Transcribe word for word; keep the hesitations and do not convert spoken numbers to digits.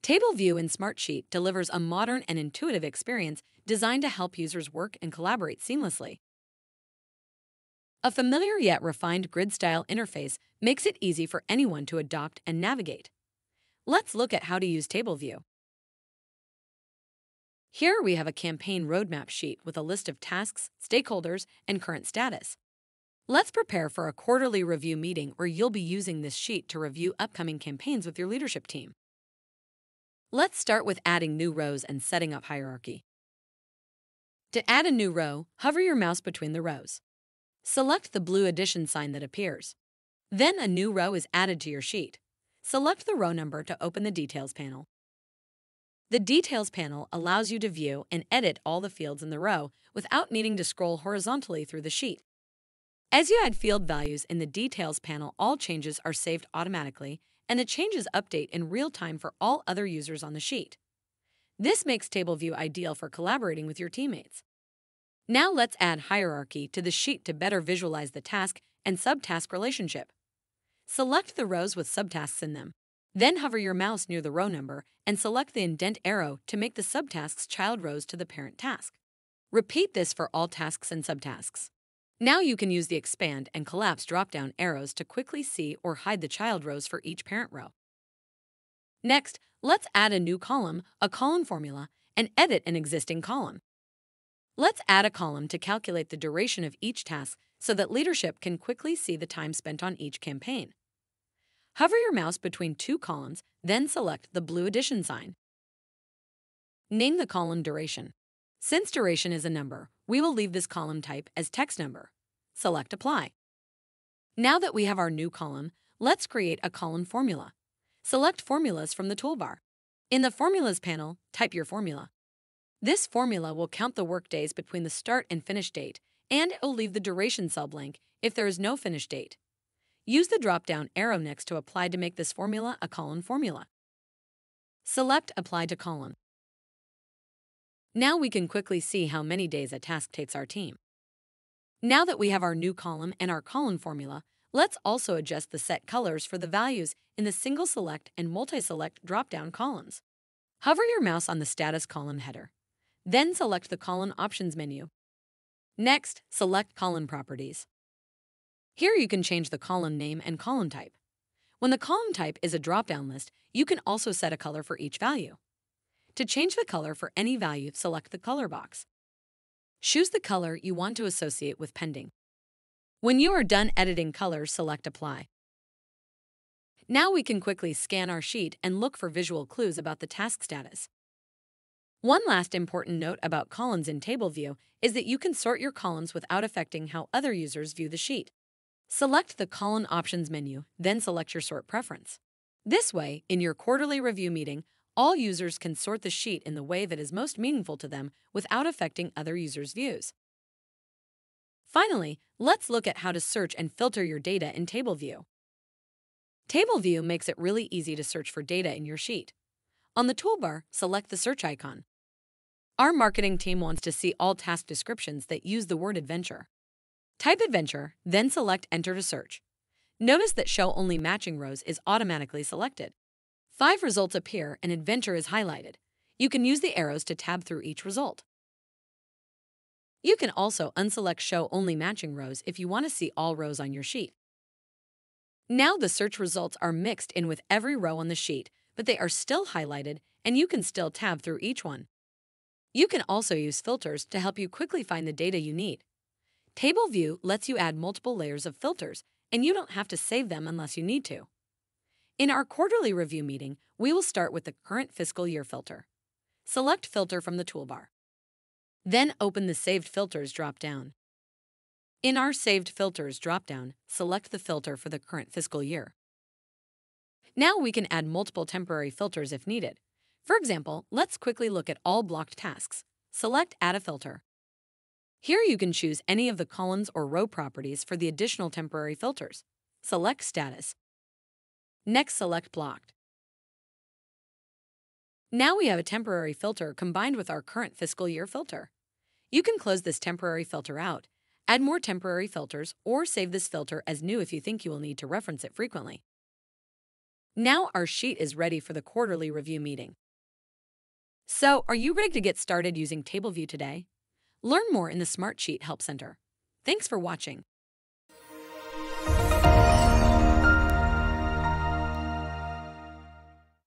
Table View in Smartsheet delivers a modern and intuitive experience designed to help users work and collaborate seamlessly. A familiar yet refined grid-style interface makes it easy for anyone to adopt and navigate. Let's look at how to use Table View. Here we have a campaign roadmap sheet with a list of tasks, stakeholders, and current status. Let's prepare for a quarterly review meeting where you'll be using this sheet to review upcoming campaigns with your leadership team. Let's start with adding new rows and setting up hierarchy. To add a new row, hover your mouse between the rows. Select the blue addition sign that appears. Then a new row is added to your sheet. Select the row number to open the Details panel. The Details panel allows you to view and edit all the fields in the row without needing to scroll horizontally through the sheet. As you add field values in the Details panel, all changes are saved automatically, and the changes update in real time for all other users on the sheet. This makes Table View ideal for collaborating with your teammates. Now let's add hierarchy to the sheet to better visualize the task and subtask relationship. Select the rows with subtasks in them. Then hover your mouse near the row number and select the indent arrow to make the subtasks child rows to the parent task. Repeat this for all tasks and subtasks. Now you can use the expand and collapse drop-down arrows to quickly see or hide the child rows for each parent row. Next, let's add a new column, a column formula, and edit an existing column. Let's add a column to calculate the duration of each task so that leadership can quickly see the time spent on each campaign. Hover your mouse between two columns, then select the blue addition sign. Name the column duration. Since duration is a number, we will leave this column type as text number. Select Apply. Now that we have our new column, let's create a column formula. Select Formulas from the toolbar. In the Formulas panel, type your formula. This formula will count the workdays between the start and finish date, and it will leave the duration cell blank if there is no finish date. Use the drop-down arrow next to Apply to make this formula a column formula. Select Apply to Column. Now we can quickly see how many days a task takes our team. Now that we have our new column and our column formula, let's also adjust the set colors for the values in the single select and multi-select drop-down columns. Hover your mouse on the status column header. Then select the Column Options menu. Next, select Column Properties. Here you can change the column name and column type. When the column type is a drop-down list, you can also set a color for each value. To change the color for any value, select the color box. Choose the color you want to associate with pending. When you are done editing colors, select Apply. Now we can quickly scan our sheet and look for visual clues about the task status. One last important note about columns in Table View is that you can sort your columns without affecting how other users view the sheet. Select the Column Options menu, then select your sort preference. This way, in your quarterly review meeting, all users can sort the sheet in the way that is most meaningful to them without affecting other users' views. Finally, let's look at how to search and filter your data in Table View. Table View makes it really easy to search for data in your sheet. On the toolbar, select the search icon. Our marketing team wants to see all task descriptions that use the word adventure. Type adventure, then select Enter to search. Notice that Show Only Matching Rows is automatically selected. Five results appear and adventure is highlighted. You can use the arrows to tab through each result. You can also unselect Show Only Matching Rows if you want to see all rows on your sheet. Now the search results are mixed in with every row on the sheet, but they are still highlighted and you can still tab through each one. You can also use filters to help you quickly find the data you need. Table View lets you add multiple layers of filters, and you don't have to save them unless you need to. In our quarterly review meeting, we will start with the current fiscal year filter. Select Filter from the toolbar. Then open the Saved Filters drop-down. In our Saved Filters drop-down, select the filter for the current fiscal year. Now we can add multiple temporary filters if needed. For example, let's quickly look at all blocked tasks. Select Add a Filter. Here you can choose any of the columns or row properties for the additional temporary filters. Select Status. Next, select Blocked. Now we have a temporary filter combined with our current fiscal year filter. You can close this temporary filter out, add more temporary filters, or save this filter as new if you think you will need to reference it frequently. Now our sheet is ready for the quarterly review meeting. So, are you ready to get started using TableView today? Learn more in the Smartsheet Help Center. Thanks for watching.